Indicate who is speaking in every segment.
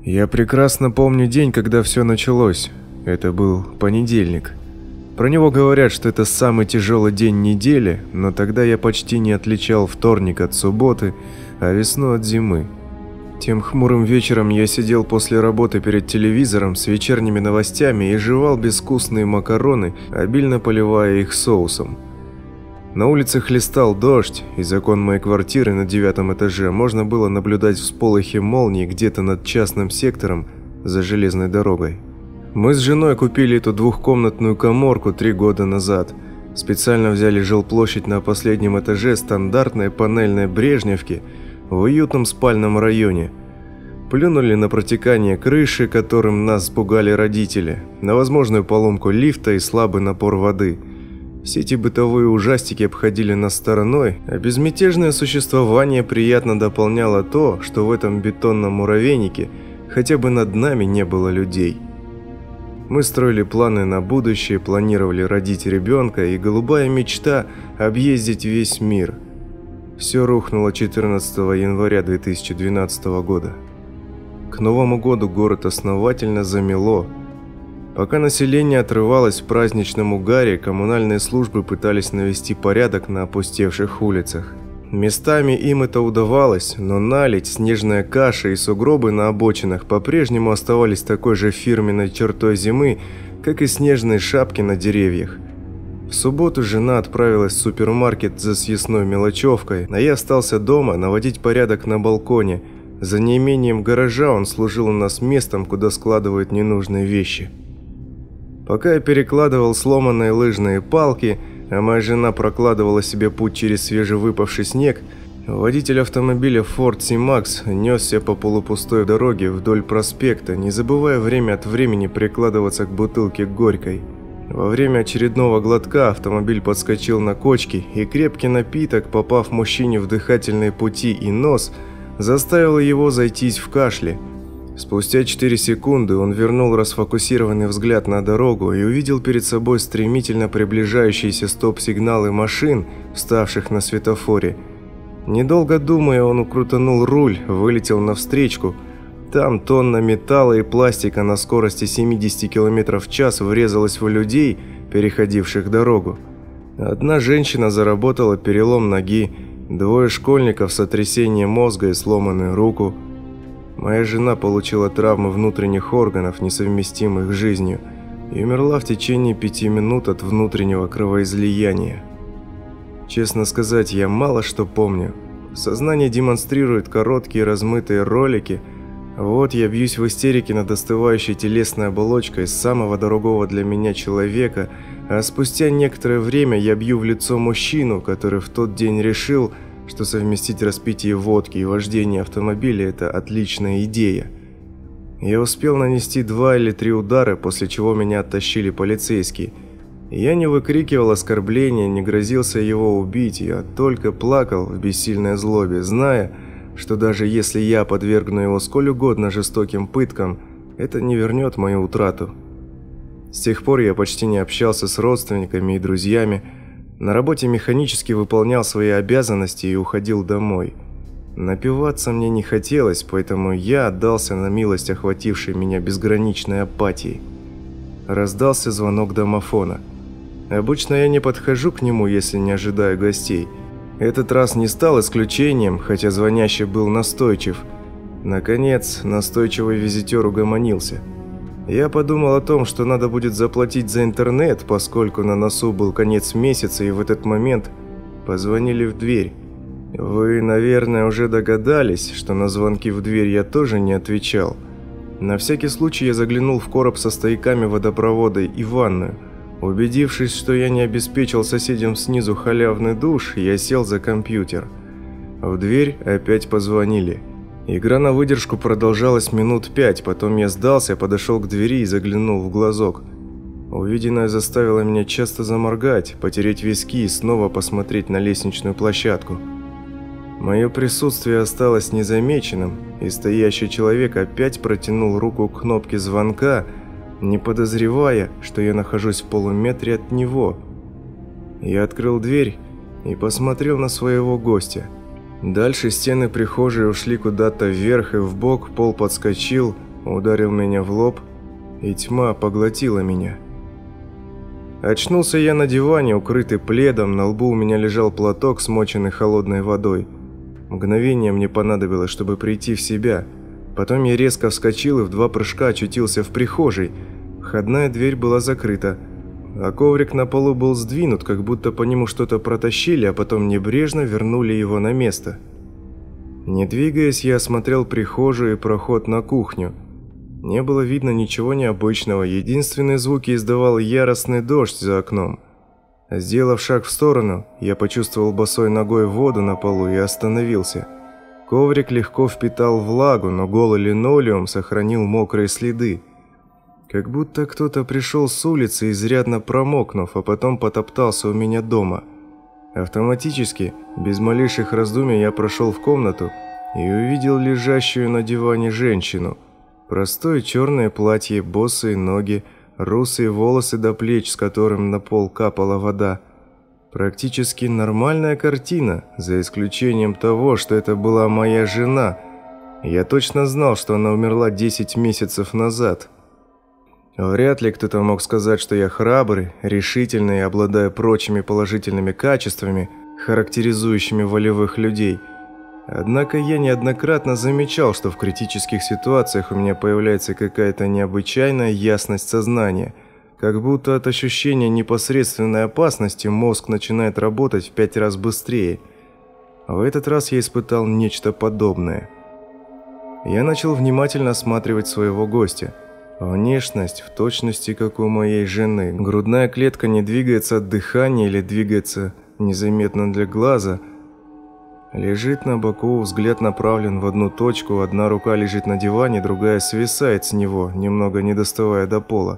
Speaker 1: Я прекрасно помню день, когда все началось. Это был понедельник. Про него говорят, что это самый тяжелый день недели, но тогда я почти не отличал вторник от субботы, а весну от зимы. Тем хмурым вечером я сидел после работы перед телевизором с вечерними новостями и жевал безвкусные макароны, обильно поливая их соусом. На улице хлестал дождь, из окон моей квартиры на 9-м этаже можно было наблюдать всполохи молний где-то над частным сектором за железной дорогой. Мы с женой купили эту двухкомнатную каморку 3 года назад. Специально взяли жилплощадь на последнем этаже стандартной панельной брежневки в уютном спальном районе. Плюнули на протекание крыши, которым нас пугали родители, на возможную поломку лифта и слабый напор воды. Все эти бытовые ужастики обходили нас стороной, а безмятежное существование приятно дополняло то, что в этом бетонном муравейнике хотя бы над нами не было людей. Мы строили планы на будущее, планировали родить ребенка, и голубая мечта – объездить весь мир. Все рухнуло 14 января 2012 года. К Новому году город основательно замело. Пока население отрывалось в праздничном угаре, коммунальные службы пытались навести порядок на опустевших улицах. Местами им это удавалось, но наледь, снежная каша и сугробы на обочинах по-прежнему оставались такой же фирменной чертой зимы, как и снежные шапки на деревьях. В субботу жена отправилась в супермаркет за съестной мелочевкой, а я остался дома наводить порядок на балконе. За неимением гаража он служил у нас местом, куда складывают ненужные вещи. Пока я перекладывал сломанные лыжные палки, а моя жена прокладывала себе путь через свежевыпавший снег, водитель автомобиля Ford C-Max несся по полупустой дороге вдоль проспекта, не забывая время от времени прикладываться к бутылке горькой. Во время очередного глотка автомобиль подскочил на кочки, и крепкий напиток, попав мужчине в дыхательные пути и нос, заставил его зайтись в кашле. Спустя 4 секунды он вернул расфокусированный взгляд на дорогу и увидел перед собой стремительно приближающиеся стоп-сигналы машин, вставших на светофоре. Недолго думая, он крутанул руль, вылетел навстречку. Там тонна металла и пластика на скорости 70 км в час врезалась в людей, переходивших дорогу. Одна женщина заработала перелом ноги, 2 школьников сотрясение мозга и сломанную руку. Моя жена получила травмы внутренних органов, несовместимых с жизнью, и умерла в течение 5 минут от внутреннего кровоизлияния. Честно сказать, я мало что помню. Сознание демонстрирует короткие размытые ролики. Вот я бьюсь в истерике над остывающей телесной оболочкой самого дорогого для меня человека, а спустя некоторое время я бью в лицо мужчину, который в тот день решил, что совместить распитие водки и вождение автомобиля – это отличная идея. Я успел нанести 2 или 3 удара, после чего меня оттащили полицейские. Я не выкрикивал оскорбления, не грозился его убить, я только плакал в бессильной злобе, зная, что даже если я подвергну его сколь угодно жестоким пыткам, это не вернет мою утрату. С тех пор я почти не общался с родственниками и друзьями. На работе механически выполнял свои обязанности и уходил домой. Напиваться мне не хотелось, поэтому я отдался на милость охватившей меня безграничной апатии. Раздался звонок домофона. Обычно я не подхожу к нему, если не ожидаю гостей. Этот раз не стал исключением, хотя звонящий был настойчив. Наконец, настойчивый визитер угомонился. Я подумал о том, что надо будет заплатить за интернет, поскольку на носу был конец месяца, и в этот момент позвонили в дверь. Вы, наверное, уже догадались, что на звонки в дверь я тоже не отвечал. На всякий случай я заглянул в короб со стояками водопровода и ванную. Убедившись, что я не обеспечил соседям снизу халявный душ, я сел за компьютер. В дверь опять позвонили. Игра на выдержку продолжалась минут 5, потом я сдался, подошел к двери и заглянул в глазок. Увиденное заставило меня часто заморгать, потереть виски и снова посмотреть на лестничную площадку. Мое присутствие осталось незамеченным, и стоящий человек опять протянул руку к кнопке звонка, не подозревая, что я нахожусь в полуметре от него. Я открыл дверь и посмотрел на своего гостя. Дальше стены прихожей ушли куда-то вверх и вбок, пол подскочил, ударил меня в лоб, и тьма поглотила меня. Очнулся я на диване, укрытый пледом, на лбу у меня лежал платок, смоченный холодной водой. Мгновение мне понадобилось, чтобы прийти в себя. Потом я резко вскочил и в 2 прыжка очутился в прихожей. Входная дверь была закрыта, а коврик на полу был сдвинут, как будто по нему что-то протащили, а потом небрежно вернули его на место. Не двигаясь, я осмотрел прихожую и проход на кухню. Не было видно ничего необычного, единственные звуки издавал яростный дождь за окном. Сделав шаг в сторону, я почувствовал босой ногой воду на полу и остановился. Коврик легко впитал влагу, но голый линолеум сохранил мокрые следы. Как будто кто-то пришел с улицы, изрядно промокнув, а потом потоптался у меня дома. Автоматически, без малейших раздумий, я прошел в комнату и увидел лежащую на диване женщину. Простое черное платье, босые ноги, русые волосы до плеч, с которым на пол капала вода. Практически нормальная картина, за исключением того, что это была моя жена. Я точно знал, что она умерла 10 месяцев назад. Вряд ли кто-то мог сказать, что я храбрый, решительный и обладаю прочими положительными качествами, характеризующими волевых людей. Однако я неоднократно замечал, что в критических ситуациях у меня появляется какая-то необычайная ясность сознания, как будто от ощущения непосредственной опасности мозг начинает работать в 5 раз быстрее. В этот раз я испытал нечто подобное. Я начал внимательно осматривать своего гостя. Внешность в точности, как у моей жены. Грудная клетка не двигается от дыхания или двигается незаметно для глаза. Лежит на боку, взгляд направлен в одну точку, одна рука лежит на диване, другая свисает с него, немного не доставая до пола.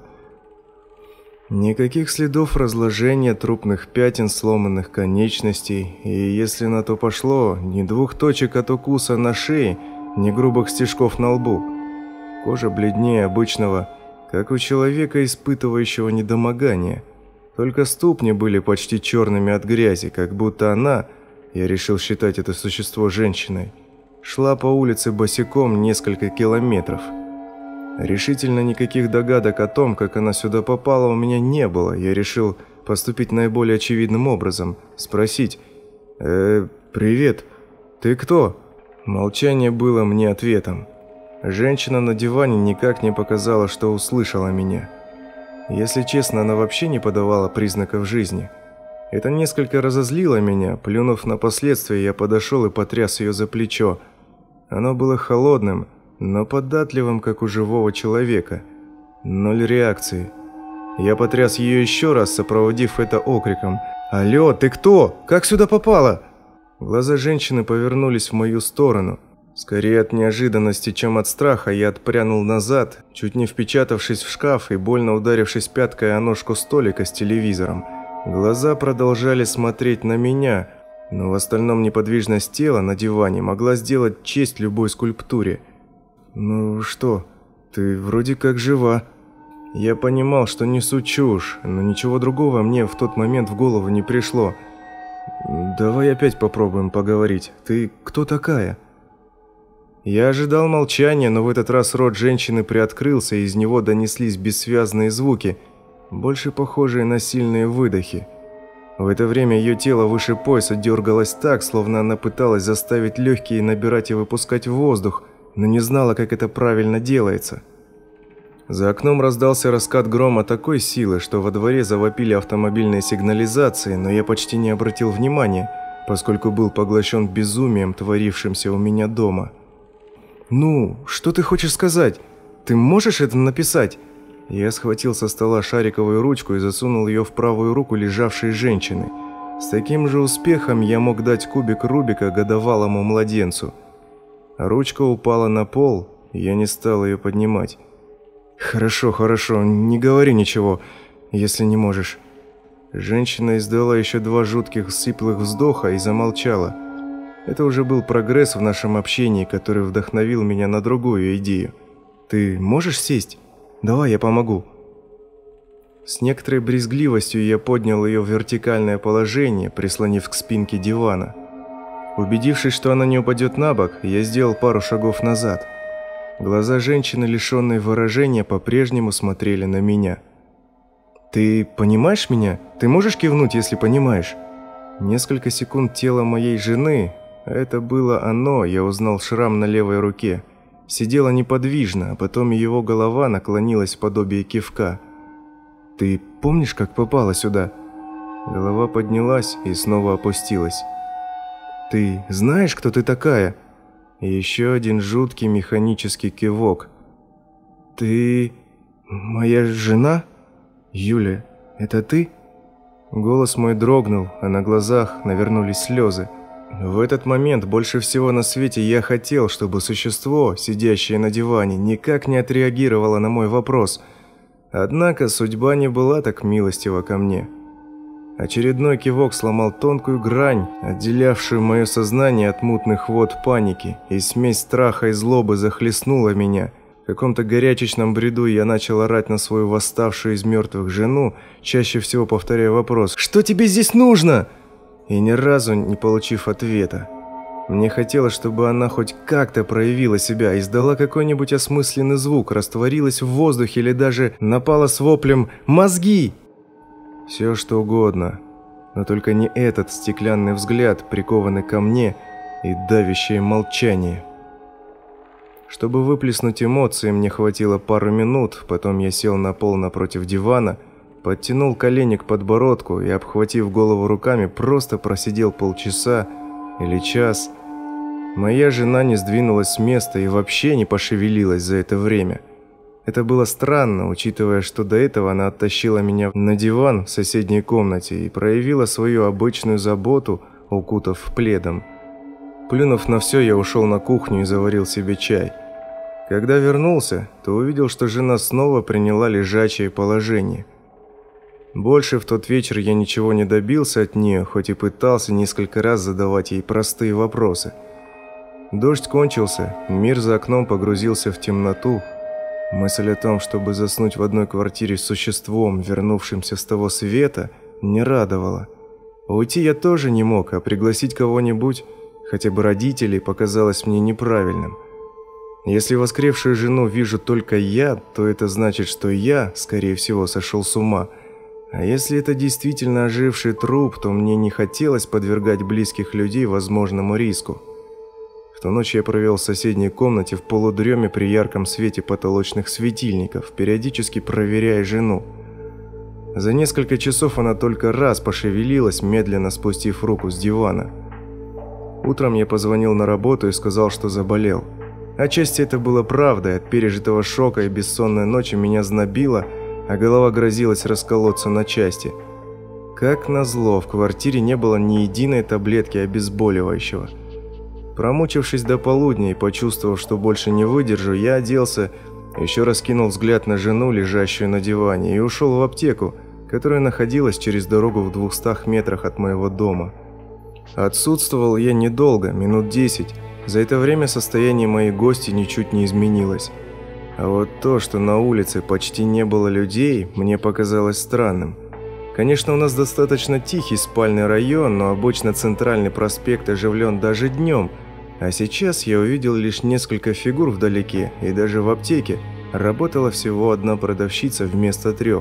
Speaker 1: Никаких следов разложения, трупных пятен, сломанных конечностей, и если на то пошло, ни 2 точек от укуса на шее, ни грубых стежков на лбу. Кожа бледнее обычного, как у человека, испытывающего недомогание. Только ступни были почти черными от грязи, как будто она, я решил считать это существо женщиной, шла по улице босиком несколько километров. Решительно никаких догадок о том, как она сюда попала, у меня не было. Я решил поступить наиболее очевидным образом, спросить: «Привет, ты кто?» Молчание было мне ответом. Женщина на диване никак не показала, что услышала меня. Если честно, она вообще не подавала признаков жизни. Это несколько разозлило меня. Плюнув на последствия, я подошел и потряс ее за плечо. Оно было холодным, но податливым, как у живого человека. 0 реакции. Я потряс ее еще раз, сопроводив это окриком: «Алло, ты кто? Как сюда попала?» Глаза женщины повернулись в мою сторону. Скорее от неожиданности, чем от страха, я отпрянул назад, чуть не впечатавшись в шкаф и больно ударившись пяткой о ножку столика с телевизором. Глаза продолжали смотреть на меня, но в остальном неподвижность тела на диване могла сделать честь любой скульптуре. «Ну что, ты вроде как жива». Я понимал, что несу чушь, но ничего другого мне в тот момент в голову не пришло. «Давай опять попробуем поговорить. Ты кто такая?» Я ожидал молчания, но в этот раз рот женщины приоткрылся, и из него донеслись бессвязные звуки, больше похожие на сильные выдохи. В это время ее тело выше пояса дергалось так, словно она пыталась заставить легкие набирать и выпускать воздух, но не знала, как это правильно делается. За окном раздался раскат грома такой силы, что во дворе завопили автомобильные сигнализации, но я почти не обратил внимания, поскольку был поглощен безумием, творившимся у меня дома. «Ну, что ты хочешь сказать? Ты можешь это написать?» Я схватил со стола шариковую ручку и засунул ее в правую руку лежавшей женщины. С таким же успехом я мог дать кубик Рубика годовалому младенцу. Ручка упала на пол, и я не стал ее поднимать. «Хорошо, не говори ничего, если не можешь». Женщина издала еще 2 жутких сиплых вздоха и замолчала. Это уже был прогресс в нашем общении, который вдохновил меня на другую идею. «Ты можешь сесть? Давай я помогу». С некоторой брезгливостью я поднял ее в вертикальное положение, прислонив к спинке дивана. Убедившись, что она не упадет на бок, я сделал пару шагов назад. Глаза женщины, лишенные выражения, по-прежнему смотрели на меня. «Ты понимаешь меня? Ты можешь кивнуть, если понимаешь?» Несколько секунд тело моей жены, а это было оно, я узнал шрам на левой руке, сидело неподвижно, а потом его голова наклонилась в подобие кивка. «Ты помнишь, как попала сюда?» Голова поднялась и снова опустилась. «Ты знаешь, кто ты такая?» И еще один жуткий механический кивок. «Ты моя жена? Юля, это ты?» Голос мой дрогнул, а на глазах навернулись слезы. В этот момент больше всего на свете я хотел, чтобы существо, сидящее на диване, никак не отреагировало на мой вопрос. Однако судьба не была так милостива ко мне. Очередной кивок сломал тонкую грань, отделявшую мое сознание от мутных вод паники, и смесь страха и злобы захлестнула меня. В каком-то горячечном бреду я начал орать на свою восставшую из мертвых жену, чаще всего повторяя вопрос «Что тебе здесь нужно?», и ни разу не получив ответа. Мне хотелось, чтобы она хоть как-то проявила себя, издала какой-нибудь осмысленный звук, растворилась в воздухе или даже напала с воплем «Мозги!». Все что угодно, но только не этот стеклянный взгляд, прикованный ко мне, и давящее молчание. Чтобы выплеснуть эмоции, мне хватило пару минут, потом я сел на пол напротив дивана, подтянул колени к подбородку и, обхватив голову руками, просто просидел полчаса или час. Моя жена не сдвинулась с места и вообще не пошевелилась за это время. Это было странно, учитывая, что до этого она оттащила меня на диван в соседней комнате и проявила свою обычную заботу, укутав пледом. Плюнув на все, я ушел на кухню и заварил себе чай. Когда вернулся, то увидел, что жена снова приняла лежачее положение. Больше в тот вечер я ничего не добился от нее, хоть и пытался несколько раз задавать ей простые вопросы. Дождь кончился, мир за окном погрузился в темноту. Мысль о том, чтобы заснуть в одной квартире с существом, вернувшимся с того света, не радовала. Уйти я тоже не мог, а пригласить кого-нибудь, хотя бы родителей, показалось мне неправильным. Если воскресшую жену вижу только я, то это значит, что я, скорее всего, сошел с ума. А если это действительно оживший труп, то мне не хотелось подвергать близких людей возможному риску. В ту ночь я провел в соседней комнате в полудреме при ярком свете потолочных светильников, периодически проверяя жену. За несколько часов она только раз пошевелилась, медленно спустив руку с дивана. Утром я позвонил на работу и сказал, что заболел. Отчасти это было правдой, от пережитого шока и бессонной ночи меня знобило, а голова грозилась расколоться на части. Как назло, в квартире не было ни единой таблетки обезболивающего. Промучившись до полудня и почувствовав, что больше не выдержу, я оделся, еще раз кинул взгляд на жену, лежащую на диване, и ушел в аптеку, которая находилась через дорогу в 200 метрах от моего дома. Отсутствовал я недолго, минут 10. За это время состояние моей гости ничуть не изменилось. А вот то, что на улице почти не было людей, мне показалось странным. Конечно, у нас достаточно тихий спальный район, но обычно центральный проспект оживлен даже днем. А сейчас я увидел лишь несколько фигур вдалеке, и даже в аптеке работала всего одна продавщица вместо 3.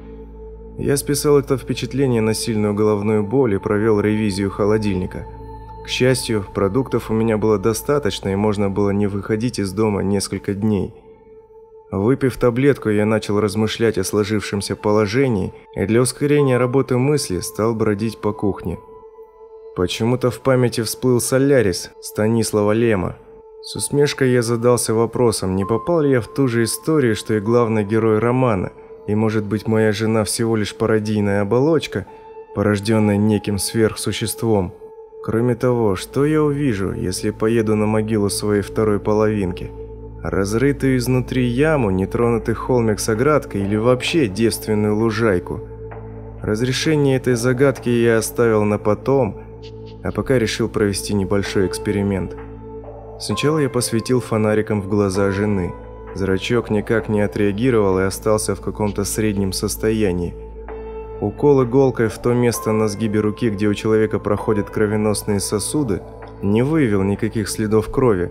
Speaker 1: Я списал это впечатление на сильную головную боль и провел ревизию холодильника. К счастью, продуктов у меня было достаточно, и можно было не выходить из дома несколько дней. Выпив таблетку, я начал размышлять о сложившемся положении и для ускорения работы мысли стал бродить по кухне. Почему-то в памяти всплыл Солярис Станислава Лема. С усмешкой я задался вопросом, не попал ли я в ту же историю, что и главный герой романа, и, может быть, моя жена всего лишь пародийная оболочка, порожденная неким сверхсуществом. Кроме того, что я увижу, если поеду на могилу своей второй половинки? Разрытую изнутри яму, нетронутый холмик с оградкой или вообще девственную лужайку? Разрешение этой загадки я оставил на потом, а пока решил провести небольшой эксперимент. Сначала я посветил фонариком в глаза жены. Зрачок никак не отреагировал и остался в каком-то среднем состоянии. Укол иголкой в то место на сгибе руки, где у человека проходят кровеносные сосуды, не выявил никаких следов крови,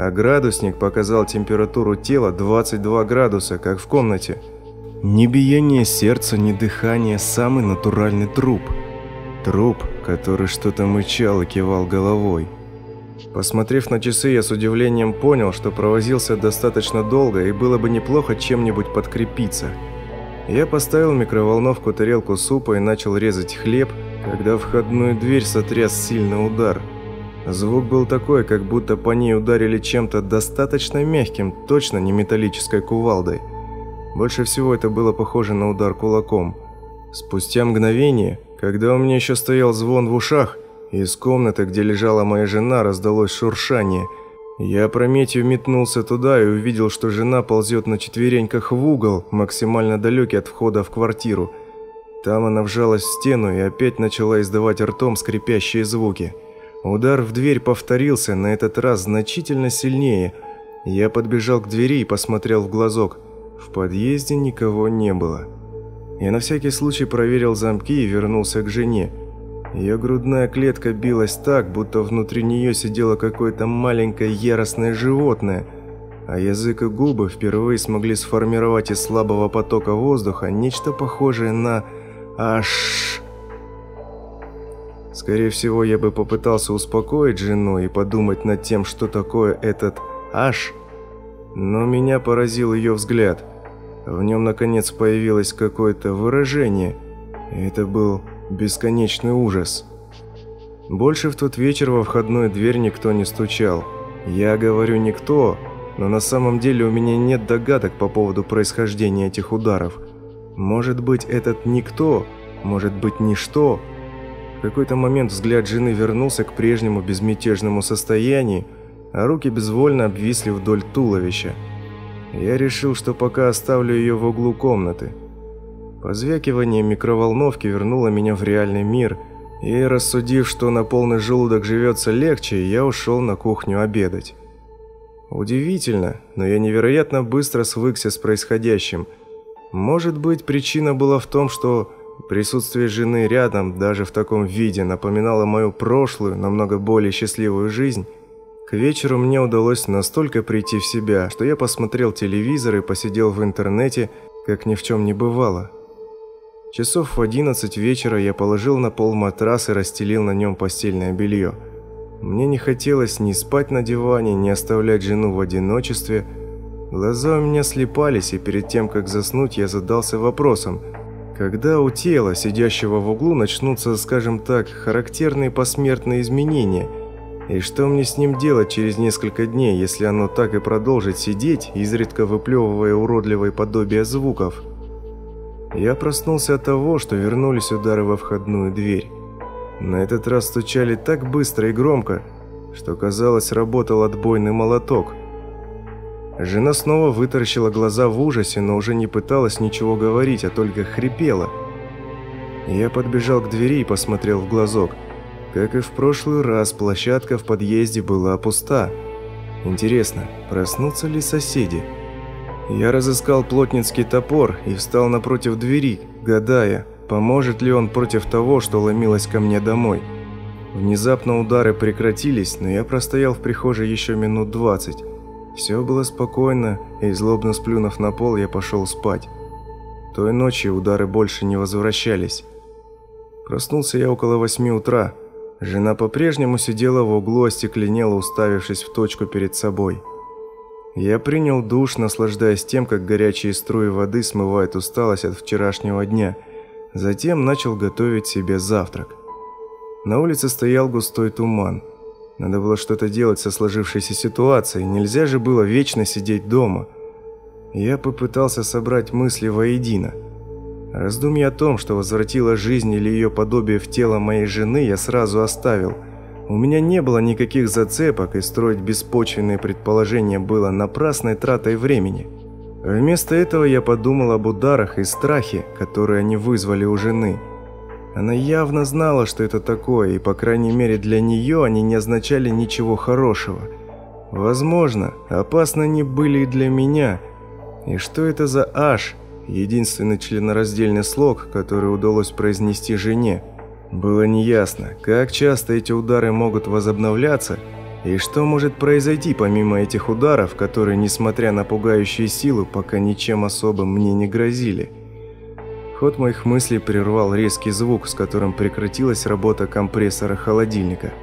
Speaker 1: а градусник показал температуру тела 22 градуса, как в комнате. Ни биение сердца, ни дыхание, самый натуральный труп. Труп, который что-то мычал и кивал головой. Посмотрев на часы, я с удивлением понял, что провозился достаточно долго и было бы неплохо чем-нибудь подкрепиться. Я поставил в микроволновку тарелку супа и начал резать хлеб, когда входную дверь сотряс сильный удар. Звук был такой, как будто по ней ударили чем-то достаточно мягким, точно не металлической кувалдой. Больше всего это было похоже на удар кулаком. Спустя мгновение, когда у меня еще стоял звон в ушах, из комнаты, где лежала моя жена, раздалось шуршание. Я опрометью метнулся туда и увидел, что жена ползет на четвереньках в угол, максимально далекий от входа в квартиру. Там она вжалась в стену и опять начала издавать ртом скрипящие звуки. Удар в дверь повторился, на этот раз значительно сильнее. Я подбежал к двери и посмотрел в глазок. В подъезде никого не было. Я на всякий случай проверил замки и вернулся к жене. Ее грудная клетка билась так, будто внутри нее сидело какое-то маленькое яростное животное, а язык и губы впервые смогли сформировать из слабого потока воздуха нечто похожее на «аш». Скорее всего, я бы попытался успокоить жену и подумать над тем, что такое этот «аш», но меня поразил ее взгляд. В нем, наконец, появилось какое-то выражение, и это был бесконечный ужас. Больше в тот вечер во входную дверь никто не стучал. Я говорю «никто», но на самом деле у меня нет догадок по поводу происхождения этих ударов. Может быть, этот «никто», может быть, «ничто». В какой-то момент взгляд жены вернулся к прежнему безмятежному состоянию, а руки безвольно обвисли вдоль туловища. Я решил, что пока оставлю ее в углу комнаты. Позвякивание микроволновки вернуло меня в реальный мир, и, рассудив, что на полный желудок живется легче, я ушел на кухню обедать. Удивительно, но я невероятно быстро свыкся с происходящим. Может быть, причина была в том, что присутствие жены рядом, даже в таком виде, напоминало мою прошлую, намного более счастливую жизнь. К вечеру мне удалось настолько прийти в себя, что я посмотрел телевизор и посидел в интернете, как ни в чем не бывало. Часов в 11 вечера я положил на пол матрас и расстелил на нем постельное белье. Мне не хотелось ни спать на диване, ни оставлять жену в одиночестве. Глаза у меня слипались, и перед тем, как заснуть, я задался вопросом, когда у тела, сидящего в углу, начнутся, скажем так, характерные посмертные изменения, и что мне с ним делать через несколько дней, если оно так и продолжит сидеть, изредка выплевывая уродливые подобия звуков. Я проснулся от того, что вернулись удары во входную дверь. На этот раз стучали так быстро и громко, что, казалось, работал отбойный молоток. Жена снова вытаращила глаза в ужасе, но уже не пыталась ничего говорить, а только хрипела. Я подбежал к двери и посмотрел в глазок. Как и в прошлый раз, площадка в подъезде была пуста. Интересно, проснутся ли соседи? Я разыскал плотницкий топор и встал напротив двери, гадая, поможет ли он против того, что ломилось ко мне домой. Внезапно удары прекратились, но я простоял в прихожей еще минут 20. Все было спокойно, и, злобно сплюнув на пол, я пошел спать. Той ночью удары больше не возвращались. Проснулся я около 8 утра. Жена по-прежнему сидела в углу, остекленела, уставившись в точку перед собой. Я принял душ, наслаждаясь тем, как горячие струи воды смывают усталость от вчерашнего дня. Затем начал готовить себе завтрак. На улице стоял густой туман. Надо было что-то делать со сложившейся ситуацией, нельзя же было вечно сидеть дома. Я попытался собрать мысли воедино. Раздумья о том, что возвратила жизнь или ее подобие в тело моей жены, я сразу оставил. У меня не было никаких зацепок, и строить беспочвенные предположения было напрасной тратой времени. Вместо этого я подумал об ударах и страхе, которые они вызвали у жены. Она явно знала, что это такое, и, по крайней мере, для нее они не означали ничего хорошего. Возможно, опасны они были и для меня. И что это за «аш», единственный членораздельный слог, который удалось произнести жене? Было неясно, как часто эти удары могут возобновляться, И что может произойти помимо этих ударов, которые, несмотря на пугающую силу, пока ничем особым мне не грозили? Ход моих мыслей прервал резкий звук, с которым прекратилась работа компрессора холодильника.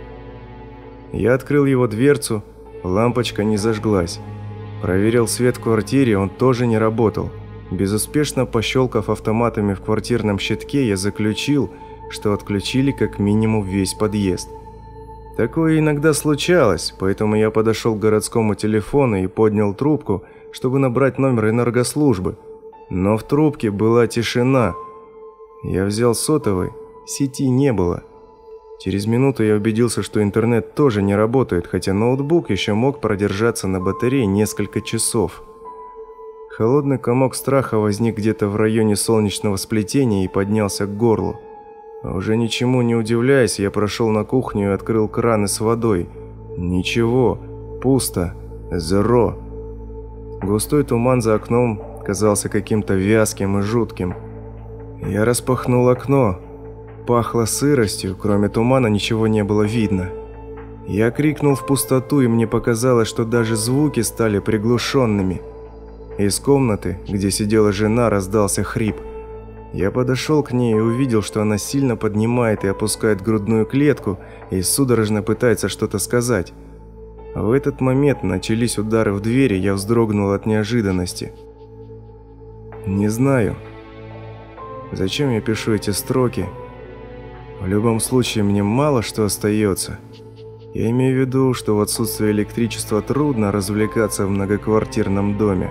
Speaker 1: Я открыл его дверцу, лампочка не зажглась. Проверил свет в квартире, он тоже не работал. Безуспешно пощелкав автоматами в квартирном щитке, я заключил, что отключили как минимум весь подъезд. Такое иногда случалось, поэтому я подошел к городскому телефону и поднял трубку, чтобы набрать номер энергослужбы. Но в трубке была тишина. Я взял сотовый, сети не было. Через минуту я убедился, что интернет тоже не работает, хотя ноутбук еще мог продержаться на батарее несколько часов. Холодный комок страха возник где-то в районе солнечного сплетения и поднялся к горлу. Уже ничему не удивляясь, я прошел на кухню и открыл краны с водой. Ничего, пусто, зеро. Густой туман за окном казался каким-то вязким и жутким. Я распахнул окно. Пахло сыростью, кроме тумана ничего не было видно. Я крикнул в пустоту, и мне показалось, что даже звуки стали приглушенными. Из комнаты, где сидела жена, раздался хрип. Я подошел к ней и увидел, что она сильно поднимает и опускает грудную клетку и судорожно пытается что-то сказать. В этот момент начались удары в дверь, и я вздрогнул от неожиданности. Не знаю, зачем я пишу эти строки. В любом случае, мне мало что остается. Я имею в виду, что в отсутствие электричества трудно развлекаться в многоквартирном доме.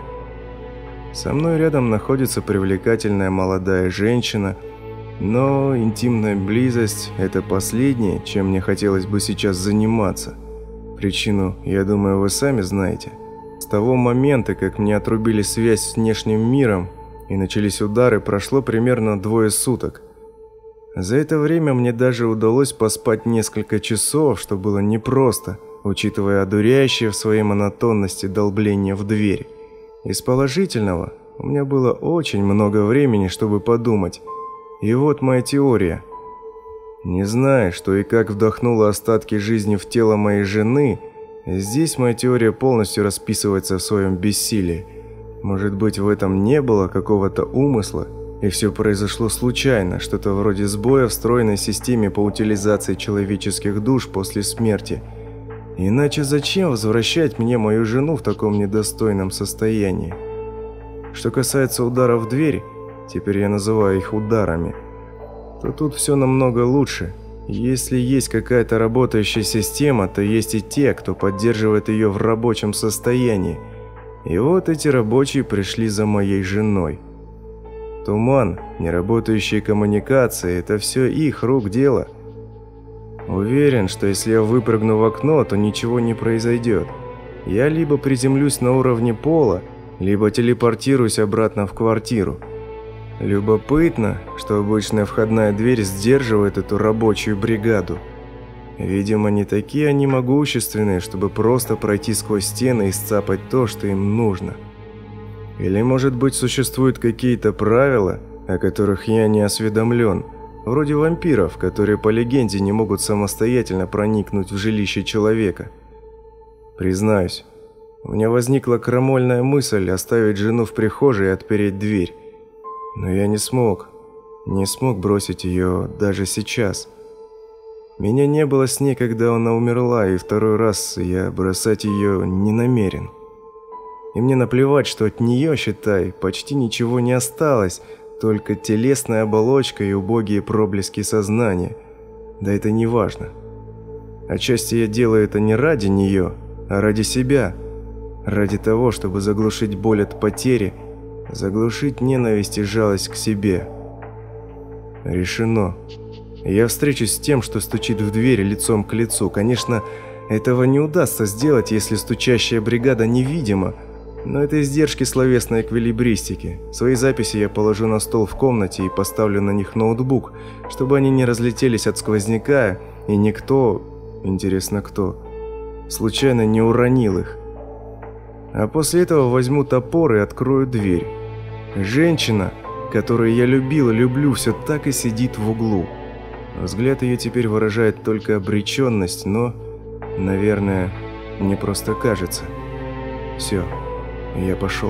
Speaker 1: Со мной рядом находится привлекательная молодая женщина, но интимная близость – это последнее, чем мне хотелось бы сейчас заниматься. Причину, я думаю, вы сами знаете. С того момента, как мне отрубили связь с внешним миром и начались удары, прошло примерно 2 суток. За это время мне даже удалось поспать несколько часов, что было непросто, учитывая одуряющее в своей монотонности долбление в дверь. Из положительного у меня было очень много времени, чтобы подумать. И вот моя теория. Не зная, что и как вдохнуло остатки жизни в тело моей жены, здесь моя теория полностью расписывается в своем бессилии. Может быть, в этом не было какого-то умысла, и все произошло случайно, что-то вроде сбоя в встроенной системе по утилизации человеческих душ после смерти. Иначе зачем возвращать мне мою жену в таком недостойном состоянии? Что касается ударов в дверь, теперь я называю их ударами, то тут все намного лучше. Если есть какая-то работающая система, то есть и те, кто поддерживает ее в рабочем состоянии. И вот эти рабочие пришли за моей женой. Туман, неработающие коммуникации – это все их рук дело. Уверен, что если я выпрыгну в окно, то ничего не произойдет. Я либо приземлюсь на уровне пола, либо телепортируюсь обратно в квартиру. Любопытно, что обычная входная дверь сдерживает эту рабочую бригаду. Видимо, не такие они могущественные, чтобы просто пройти сквозь стены и сцапать то, что им нужно. Или, может быть, существуют какие-то правила, о которых я не осведомлен, вроде вампиров, которые по легенде не могут самостоятельно проникнуть в жилище человека. Признаюсь, у меня возникла крамольная мысль оставить жену в прихожей и отпереть дверь. Но я не смог бросить ее даже сейчас. Меня не было с ней, когда она умерла, и второй раз я бросать ее не намерен. И мне наплевать, что от нее, считай, почти ничего не осталось, только телесная оболочка и убогие проблески сознания. Да это не важно. Отчасти я делаю это не ради нее, а ради себя. Ради того, чтобы заглушить боль от потери, заглушить ненависть и жалость к себе. Решено. Я встречусь с тем, что стучит в дверь лицом к лицу. Конечно, этого не удастся сделать, если стучащая бригада невидима, но это издержки словесной эквилибристики. Свои записи я положу на стол в комнате и поставлю на них ноутбук, чтобы они не разлетелись от сквозняка, и никто, интересно кто, случайно не уронил их. А после этого возьму топор и открою дверь. Женщина, которую я любил и люблю, все так и сидит в углу. Взгляд ее теперь выражает только обреченность, но Наверное, мне просто кажется. Все, я пошел.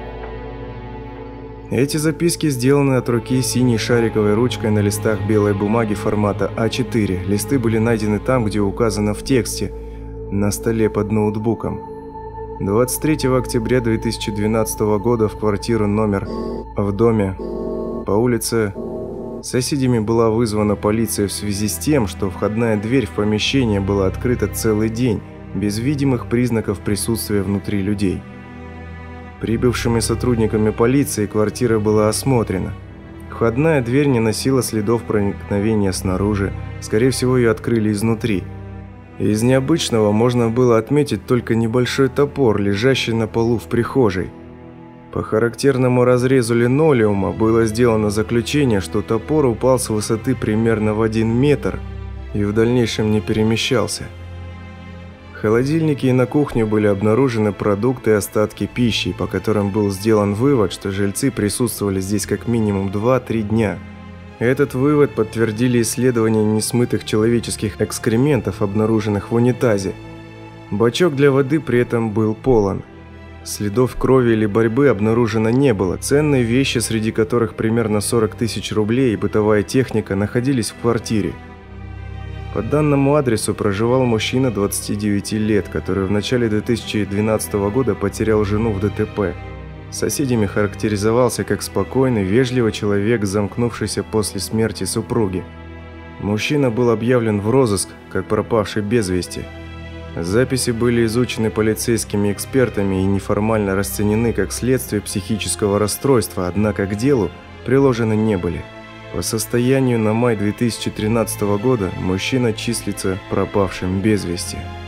Speaker 1: Эти записки сделаны от руки синей шариковой ручкой на листах белой бумаги формата А4. Листы были найдены там, где указано в тексте, на столе под ноутбуком. 23 октября 2012 года в квартиру номер в доме по улице соседями была вызвана полиция в связи с тем, что входная дверь в помещение была открыта целый день, без видимых признаков присутствия внутри людей. Прибывшими сотрудниками полиции квартира была осмотрена. Входная дверь не носила следов проникновения снаружи, скорее всего, ее открыли изнутри. Из необычного можно было отметить только небольшой топор, лежащий на полу в прихожей. По характерному разрезу линолеума было сделано заключение, что топор упал с высоты примерно в 1 метр и в дальнейшем не перемещался. В холодильнике и на кухне были обнаружены продукты и остатки пищи, по которым был сделан вывод, что жильцы присутствовали здесь как минимум 2-3 дня. Этот вывод подтвердили исследования несмытых человеческих экскрементов, обнаруженных в унитазе. Бачок для воды при этом был полон. Следов крови или борьбы обнаружено не было. Ценные вещи, среди которых примерно 40 тысяч рублей и бытовая техника, находились в квартире. По данному адресу проживал мужчина 29 лет, который в начале 2012 года потерял жену в ДТП. Соседями характеризовался как спокойный, вежливый человек, замкнувшийся после смерти супруги. Мужчина был объявлен в розыск как пропавший без вести. Записи были изучены полицейскими экспертами и неформально расценены как следствие психического расстройства, однако к делу приложены не были. По состоянию на май 2013 года мужчина числится пропавшим без вести.